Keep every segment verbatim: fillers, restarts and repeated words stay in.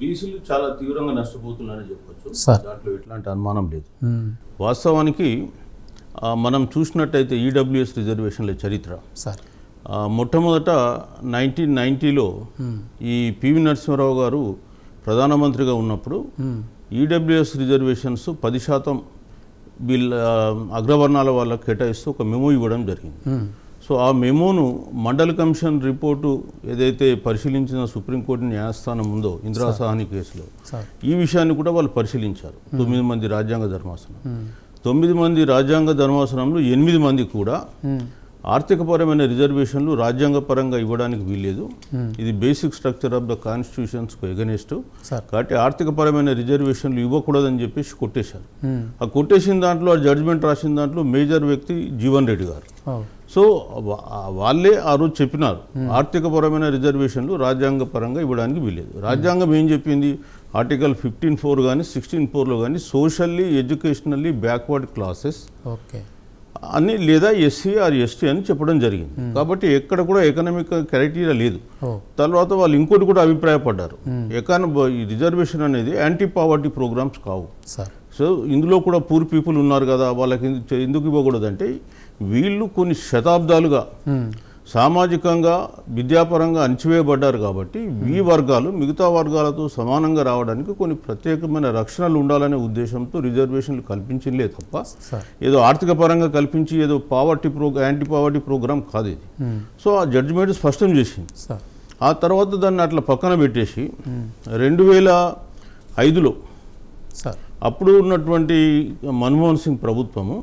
బీసీలు చాలా తీవ్రంగా నష్టపోతున్నారని చెప్పొచ్చు. సార్ దాంట్లో ఎట్లాంటి అనుమానం లేదు. వాస్తవానికి మనం చూసినట్టయితే ఈడబ్ల్యూఎస్ రిజర్వేషన్ల చరిత్ర సార్ మొట్టమొదట నైన్టీన్ నైంటీలో ఈ పివి నరసింహారావు గారు ప్రధానమంత్రిగా ఉన్నప్పుడు ఈడబ్ల్యూఎస్ రిజర్వేషన్స్ పది శాతం వీళ్ళ అగ్రవర్ణాల వాళ్ళకి కేటాయిస్తూ ఒక మెమో ఇవ్వడం జరిగింది. సో ఆ మెమోను మండల్ కమిషన్ రిపోర్టు ఏదైతే పరిశీలించిన సుప్రీంకోర్టు న్యాయస్థానం ఉందో ఇందిరా సాహ్ని కేసులో ఈ విషయాన్ని కూడా వాళ్ళు పరిశీలించారు. తొమ్మిది మంది రాజ్యాంగ ధర్మాసనం తొమ్మిది మంది రాజ్యాంగ ధర్మాసనంలో ఎనిమిది మంది కూడా ఆర్థికపరమైన రిజర్వేషన్లు రాజ్యాంగపరంగా ఇవ్వడానికి వీల్లేదు, ఇది బేసిక్ స్ట్రక్చర్ ఆఫ్ ద కాన్స్టిట్యూషన్స్కు ఎగనెస్ట్, కాబట్టి ఆర్థికపరమైన రిజర్వేషన్లు ఇవ్వకూడదని చెప్పేసి కొట్టేశారు. ఆ కొట్టేసిన దాంట్లో ఆ జడ్జిమెంట్ రాసిన దాంట్లో మేజర్ వ్యక్తి జీవన్ రెడ్డి గారు. సో వాళ్ళే ఆ రోజు చెప్పినారు ఆర్థికపరమైన రిజర్వేషన్లు రాజ్యాంగపరంగా ఇవ్వడానికి వీల్లేదు. రాజ్యాంగం ఏం చెప్పింది, ఆర్టికల్ ఫిఫ్టీన్ ఫోర్ కానీ సిక్స్టీన్ ఫోర్లో కానీ socially educationally backward classes okay అని లేదా ఎస్సీ ఆర్ ఎస్టీ అని చెప్పడం జరిగింది. కాబట్టి ఎక్కడ కూడా ఎకనామిక్ క్రైటీరియా లేదు. తర్వాత వాళ్ళు ఇంకోటి కూడా అభిప్రాయపడ్డారు, ఎకాన రిజర్వేషన్ అనేది యాంటీ పావర్టీ ప్రోగ్రామ్స్ కావు. సో ఇందులో కూడా పూర్ పీపుల్ ఉన్నారు కదా, వాళ్ళకి ఎందుకు ఇవ్వకూడదంటే వీళ్ళు కొన్ని శతాబ్దాలుగా సామాజికంగా విద్యాపరంగా అణచివేయబడ్డారు కాబట్టి ఈ వర్గాలు మిగతా వర్గాలతో సమానంగా రావడానికి కొన్ని ప్రత్యేకమైన రక్షణలు ఉండాలనే ఉద్దేశంతో రిజర్వేషన్లు కల్పించలే తప్ప ఏదో ఆర్థిక పరంగా కల్పించి ఏదో poverty pro anti poverty program కాదు ఇది. సో ఆ జడ్జిమెంట్ స్పష్టం చేసింది. ఆ తర్వాత దాన్ని అట్లా పక్కన పెట్టేసి రెండు వేల ఐదులో అప్పుడు ఉన్నటువంటి మన్మోహన్ సింగ్ ప్రభుత్వము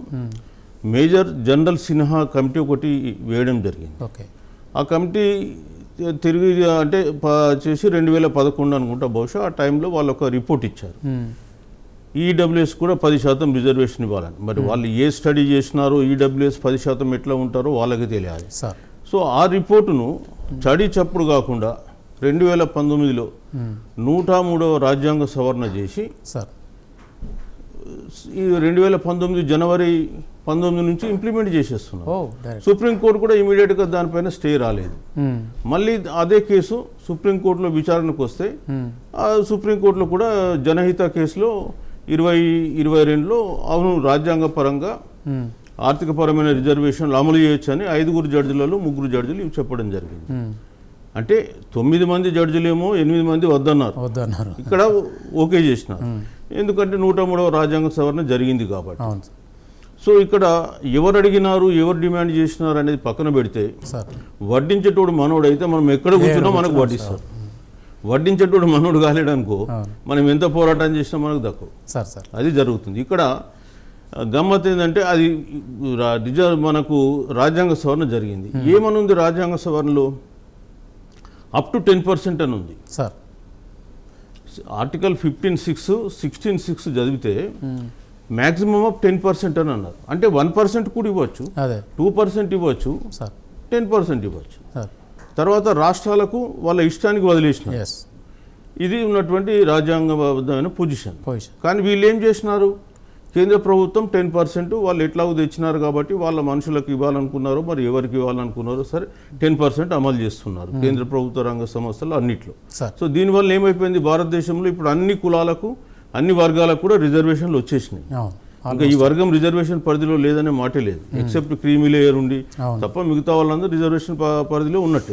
మేజర్ జనరల్ సిన్హా కమిటీ ఒకటి వేయడం జరిగింది. ఆ కమిటీ తిరిగి అంటే చేసి రెండు వేల పదకొండు అనుకుంటా బహుశా ఆ టైంలో వాళ్ళు ఒక రిపోర్ట్ ఇచ్చారు, ఈడబ్ల్యూఎస్ కూడా పది శాతం రిజర్వేషన్ ఇవ్వాలని. మరి వాళ్ళు ఏ స్టడీ చేసినారో ఈడబ్ల్యూఎస్ పది శాతం ఎట్లా ఉంటారో వాళ్ళకి తెలియాలి. సో ఆ రిపోర్టును చడి చప్పుడు కాకుండా రెండు వేల పంతొమ్మిదిలో నూట మూడవ రాజ్యాంగ సవరణ చేసి ఈ రెండు వేల పంతొమ్మిది జనవరి పంతొమ్మిది నుంచి ఇంప్లిమెంట్ చేసేస్తున్నారు. సుప్రీంకోర్టు కూడా ఇమీడియట్గా దానిపైన స్టే రాలేదు. మళ్ళీ అదే కేసు సుప్రీంకోర్టులో విచారణకు వస్తే ఆ సుప్రీంకోర్టులో కూడా జనహిత కేసులో ఇరవై ఇరవై రెండులో అవును రాజ్యాంగ పరంగా ఆర్థికపరమైన రిజర్వేషన్లు అమలు చేయొచ్చు అని ఐదుగురు జడ్జిలలో ముగ్గురు జడ్జిలు ఇవి చెప్పడం జరిగింది. అంటే తొమ్మిది మంది జడ్జిలేమో ఎనిమిది మంది వద్దన్నారు, వద్దన్నారు ఇక్కడ ఓకే చేసినారు. ఎందుకంటే నూట మూడవ రాజ్యాంగ సవరణ జరిగింది కాబట్టి. సో ఇక్కడ ఎవరు అడిగినారు ఎవరు డిమాండ్ చేసినారు అనేది పక్కన పెడితే వడ్డించేటోడు మనోడు అయితే మనం ఎక్కడ కూర్చున్నా మనకు వడ్డిస్తారు. వడ్డించేటోడు మనోడు కాలేడనుకో మనం ఎంత పోరాటం చేసినా మనకు దక్కవు. అది జరుగుతుంది. ఇక్కడ గమ్మత్ ఏంటంటే అది రిజర్వ్ మనకు రాజ్యాంగ సవరణ జరిగింది. ఏమనుంది రాజ్యాంగ సవరణలో అప్ టు టెన్ పర్సెంట్ అని ఉంది sir. Article fifteen six sixteen six చదివితే మ్యాక్సిమం ఆఫ్ టెన్ పర్సెంట్ అని అన్నారు. అంటే వన్ పర్సెంట్ కూడా ఇవ్వచ్చు, టూ పర్సెంట్ ఇవ్వచ్చు, టెన్ పర్సెంట్ ఇవ్వచ్చు. తర్వాత రాష్ట్రాలకు వాళ్ళ ఇష్టానికి వదిలేసిన ఇది ఉన్నటువంటి రాజ్యాంగబద్ధమైన పొజిషన్. కానీ వీళ్ళు ఏం చేసినారు, కేంద్ర ప్రభుత్వం టెన్ పర్సెంట్ వాళ్ళు ఎట్లాగో తెచ్చినారు కాబట్టి వాళ్ళ మనుషులకు ఇవ్వాలనుకున్నారో మరి ఎవరికి ఇవ్వాలనుకున్నారో సరే టెన్ పర్సెంట్ అమలు చేస్తున్నారు కేంద్ర ప్రభుత్వ రంగ సంస్థలు అన్నిట్లో. సో దీనివల్ల ఏమైపోయింది, భారతదేశంలో ఇప్పుడు అన్ని కులాలకు అన్ని వర్గాలకు కూడా రిజర్వేషన్లు వచ్చేసినాయి. ఇంకా ఈ వర్గం రిజర్వేషన్ పరిధిలో లేదనే మాటే లేదు, ఎక్సెప్ట్ క్రీమీ లేయర్ ఉండి తప్ప మిగతా వాళ్ళందరూ రిజర్వేషన్ పరిధిలో ఉన్నట్టే.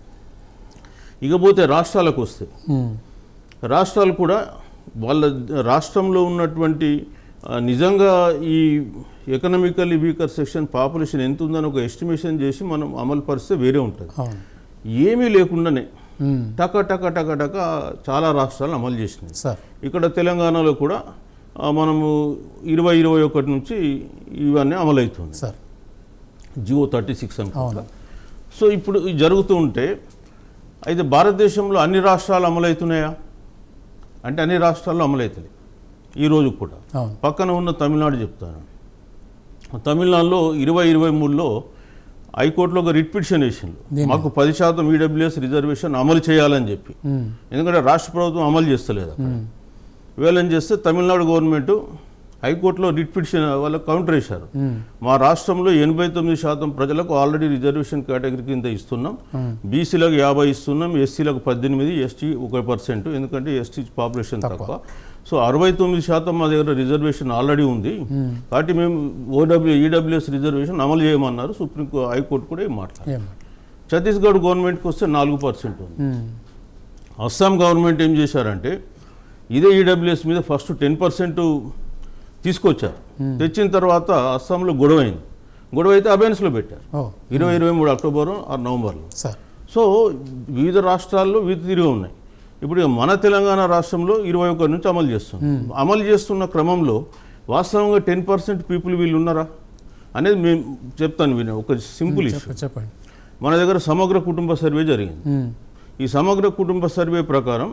ఇకపోతే రాష్ట్రాలకు వస్తే రాష్ట్రాలు కూడా వాళ్ళ రాష్ట్రంలో ఉన్నటువంటి నిజంగా ఈ ఎకనామికల్లీ వీకర్ సెక్షన్ పాపులేషన్ ఎంత ఉందని ఒక ఎస్టిమేషన్ చేసి మనం అమలు పరిస్తే వేరే ఉంటుంది. ఏమీ లేకుండానే టక టక టక టక చాలా రాష్ట్రాలు అమలు చేసినాయి. ఇక్కడ తెలంగాణలో కూడా మనము ఇరవై ఇరవై ఒకటి నుంచి ఇవన్నీ అమలవుతుంది సార్, జియో థర్టీ సిక్స్ అనుకుంటా. సో ఇప్పుడు జరుగుతూ ఉంటే అయితే భారతదేశంలో అన్ని రాష్ట్రాలు అమలవుతున్నాయా అంటే అన్ని రాష్ట్రాల్లో అమలవుతుంది ఈరోజు కూడా. పక్కన ఉన్న తమిళనాడు చెప్తాను, తమిళనాడులో ఇరవై ఇరవై మూడులో హైకోర్టులో ఒక రిట్ పిటిషన్ వేసింది, మాకు పది శాతం ఈడబ్ల్యూఎస్ రిజర్వేషన్ అమలు చేయాలని చెప్పి. ఎందుకంటే రాష్ట్ర ప్రభుత్వం అమలు చేస్తలేదు అక్కడ. వేలం చేస్తే తమిళనాడు గవర్నమెంట్ హైకోర్టులో రిట్ పిటిషన్ వాళ్ళకి కౌంటర్ వేశారు. మా రాష్ట్రంలో ఎనభై తొమ్మిది శాతం ప్రజలకు ఆల్రెడీ రిజర్వేషన్ కేటగిరీ కింద ఇస్తున్నాం, బీసీలకు యాభై ఇస్తున్నాం, ఎస్సీలకు పద్దెనిమిది, ఎస్టీ ఒక పర్సెంట్, ఎందుకంటే ఎస్టీ పాపులేషన్ తక్కువ. సో అరవై తొమ్మిది శాతం మా దగ్గర రిజర్వేషన్ ఆల్రెడీ ఉంది, కాబట్టి మేము ఓడబ్ల్యూ ఈడబ్ల్యూఎస్ రిజర్వేషన్ అమలు చేయమన్నారు. సుప్రీం హైకోర్టు కూడా ఏం మాట్లాడారు. ఛత్తీస్గఢ్ గవర్నమెంట్కి వస్తే నాలుగు పర్సెంట్ ఉంది. అస్సాం గవర్నమెంట్ ఏం చేశారంటే ఇదే ఈడబ్ల్యూఎస్ మీద ఫస్ట్ టెన్ పర్సెంట్ తీసుకొచ్చారు. తెచ్చిన తర్వాత అస్సాంలో గొడవ అయింది. గొడవ అయితే అబెన్స్లో పెట్టారు ఇరవై ఇరవై మూడు అక్టోబర్ ఆరు నవంబర్లో. సో వివిధ రాష్ట్రాల్లో వివిధ తిరిగి ఉన్నాయి. ఇప్పుడు మన తెలంగాణ రాష్ట్రంలో ఇరవై ఒకటి నుంచి అమలు చేస్తుంది. అమలు చేస్తున్న క్రమంలో వాస్తవంగా టెన్ పర్సెంట్ పీపుల్ వీళ్ళు ఉన్నారా అనేది మేము చెప్తాను. వినే ఒక సింపుల్ ఇష్యూ. చెప్పండి. మన దగ్గర సమగ్ర కుటుంబ సర్వే జరిగింది. ఈ సమగ్ర కుటుంబ సర్వే ప్రకారం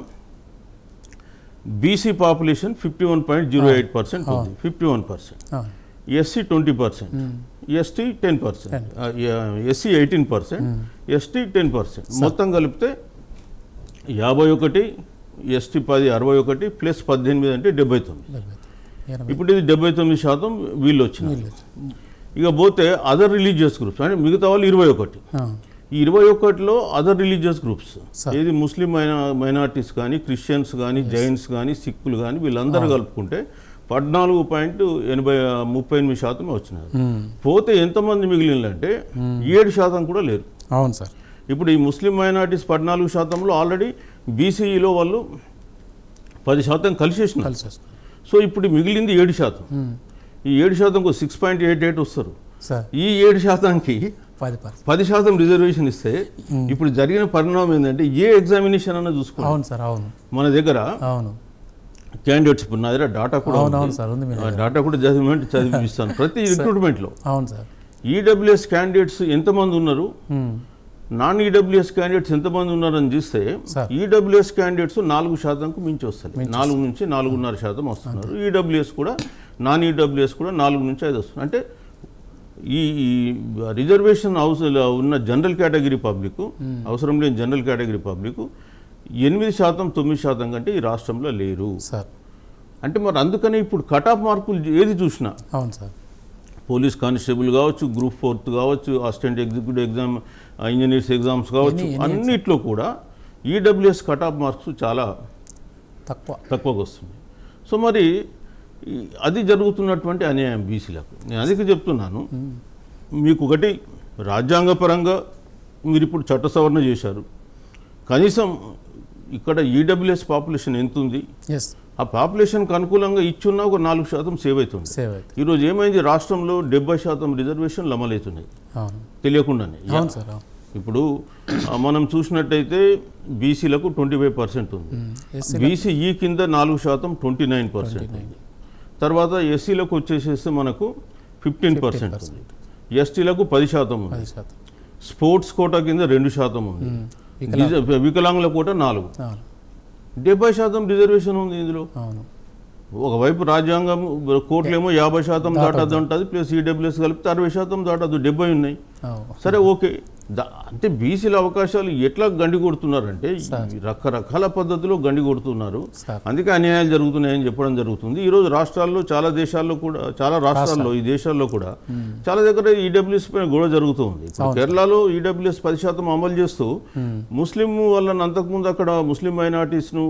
BC population fifty one point zero eight percent ఉంది, fifty one percent SC twenty percent, ST ten percent, SC eighteen percent, ST ten percent, మొత్తం కలిపితే యాభై ఒకటి, ఎస్టీ పది, అరవై ఒకటి ప్లస్ పద్దెనిమిది అంటే డెబ్బై తొమ్మిది. ఇప్పుడు ఇది డెబ్బై తొమ్మిది శాతం వీళ్ళు వచ్చినారు. ఇక పోతే అదర్ రిలీజియస్ గ్రూప్స్ అంటే మిగతా వాళ్ళు ఇరవై ఒకటి. ఈ ఇరవై ఒకటిలో అదర్ రిలీజియస్ గ్రూప్స్ ఏది ముస్లిం మైనా మైనార్టీస్ కానీ, క్రిస్టియన్స్ కానీ, జైన్స్ కానీ, సిక్కులు కానీ వీళ్ళందరూ కలుపుకుంటే పద్నాలుగు పాయింట్ ఎనభై ముప్పై ఎనిమిది శాతం వచ్చినారు. పోతే ఎంతమంది మిగిలినంటే ఏడు శాతం కూడా లేరు. అవును సార్. ఇప్పుడు ఈ ముస్లిం మైనార్టీస్ పద్నాలుగు శాతంలో ఆల్రెడీ బీసీఈలో వాళ్ళు పది శాతం కలిసేసినారు. సో ఇప్పుడు మిగిలింది ఏడు శాతం. ఈ ఏడు శాతంకు సిక్స్ పాయింట్ ఎయిట్ ఎయిట్ వస్తారు. ఈ ఏడు శాతానికి పది శాతం రిజర్వేషన్ ఇస్తే ఇప్పుడు జరిగిన పరిణామం ఏంటంటే ఏ ఎగ్జామినేషన్ అన్న చూసుకోండి. అవును సార్. అవును. మన దగ్గర అవును క్యాండిడేట్స్ ఇప్పుడు నా దగ్గర డాటా కూడా డాటా కూడా చదివి చదివిస్తాను ప్రతి రిక్రూట్మెంట్లో. అవును సార్. ఈడబ్ల్యూఎస్ క్యాండిడేట్స్ ఎంతమంది ఉన్నారు, నాన్ ఈడబ్ల్యూఎస్ క్యాండిడేట్స్ ఎంతమంది ఉన్నారని చూస్తే ఈడబ్ల్యూఎస్ క్యాండిడేట్స్ నాలుగు శాతంకు మించి వస్తారు. నాలుగు నుంచి నాలుగున్నర శాతం వస్తున్నారు. ఈడబ్ల్యూఎస్ కూడా నాన్ ఈడబ్ల్యూఎస్ కూడా నాలుగు నుంచి ఐదు వస్తున్నారు. అంటే ఈ రిజర్వేషన్ హౌస్ ఉన్న జనరల్ కేటగిరీ పబ్లిక్, అవసరం లేని జనరల్ కేటగిరీ పబ్లిక్ ఎనిమిది శాతం తొమ్మిది శాతం కంటే ఈ రాష్ట్రంలో లేరు సార్. అంటే మరి అందుకనే ఇప్పుడు కట్ ఆఫ్ మార్కులు ఏది చూసినా, అవును సార్, పోలీస్ కానిస్టేబుల్ కావచ్చు, గ్రూప్ ఫోర్త్ కావచ్చు, assistant executive exam, engineers exams కావచ్చు, అన్నిట్లో కూడా ఈడబ్ల్యూఎస్ కట్ ఆఫ్ మార్క్స్ చాలా తక్కువ తక్కువగా వస్తుంది. సో మరి అది జరుగుతున్నటువంటి అన్యాయం బీసీలకు. నేను అందుకే చెప్తున్నాను, మీకు ఒకటి రాజ్యాంగపరంగా మీరు ఇప్పుడు చట్ట సవరణ చేశారు, కనీసం ఇక్కడ ఈడబ్ల్యూఎస్ పాపులేషన్ ఎంత ఉంది, ఆ పాపులేషన్కి అనుకూలంగా ఇచ్చున్నా ఒక నాలుగు శాతం సేవ్ అవుతుంది. ఈరోజు ఏమైంది, రాష్ట్రంలో డెబ్బై శాతం రిజర్వేషన్లు అమలవుతున్నాయి తెలియకుండానే. ఇప్పుడు మనం చూసినట్టయితే బీసీలకు ట్వంటీ ఫైవ్ పర్సెంట్ ఉంది, బీసీఈ కింద నాలుగు శాతం ట్వంటీ నైన్ పర్సెంట్ ఉంది. తర్వాత ఎస్సీలకు వచ్చేసేస్తే మనకు ఫిఫ్టీన్ పర్సెంట్ ఉంది, ఎస్టీలకు పది శాతం ఉంది, స్పోర్ట్స్ కోటా కింద రెండు శాతం ఉంది, వికలాంగుల కోట నాలుగు, డెబ్బై శాతం రిజర్వేషన్ ఉంది ఇందులో. ఒకవైపు రాజ్యాంగం కోర్టులేమో యాభై శాతం దాటద్దు ఉంటుంది, ప్లస్ ఈడబ్ల్యూఎస్ కలిపితే అరవై శాతం దాటద్దు, డెబ్బై ఉన్నాయి. సరే ఓకే, అంటే బీసీల అవకాశాలు ఎట్లా గండి కొడుతున్నారంటే రకరకాల పద్ధతిలో గండి కొడుతున్నారు. అందుకే అన్యాయాలు జరుగుతున్నాయని చెప్పడం జరుగుతుంది. ఈరోజు రాష్ట్రాల్లో చాలా దేశాల్లో కూడా, చాలా రాష్ట్రాల్లో ఈ దేశాల్లో కూడా చాలా దగ్గర ఈడబ్ల్యూఎస్ పైన గొడవ జరుగుతూ ఉంది. కేరళలో ఈడబ్ల్యూఎస్ పది శాతం అమలు చేస్తూ ముస్లిం వాళ్ళని అంతకుముందు అక్కడ ముస్లిం మైనార్టీస్ను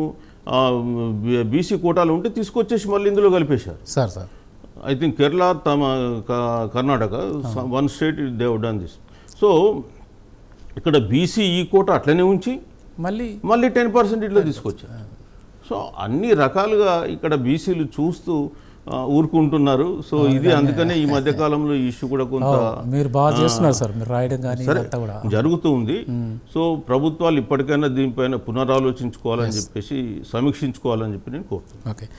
బీసీ కోటాలు ఉంటే తీసుకొచ్చేసి మళ్ళీ ఇందులో కలిపేశారు sir sir I think Kerala, తమ Karnataka, one state they have done this. So ఇక్కడ బీసీ ఈ కోట అట్లనే ఉంచి మళ్ళీ మళ్ళీ టెన్ పర్సెంట్ ఇట్లా తీసుకొచ్చారు. సో అన్ని రకాలుగా ఇక్కడ బీసీలు చూస్తూ ఊరుకుంటున్నారు. సో ఇది అందుకనే ఈ మధ్య కాలంలో ఈ ఇష్యూ కూడా కొంత మీరు బాగా చేస్తున్నారు సార్, మీరు రాయడం కానీ జరుగుతూ ఉంది. సో ప్రభుత్వాలు ఇప్పటికైనా దీనిపైన పునరాలోచించుకోవాలని చెప్పేసి, సమీక్షించుకోవాలని చెప్పి నేను కోరుతున్నాను. ఓకే.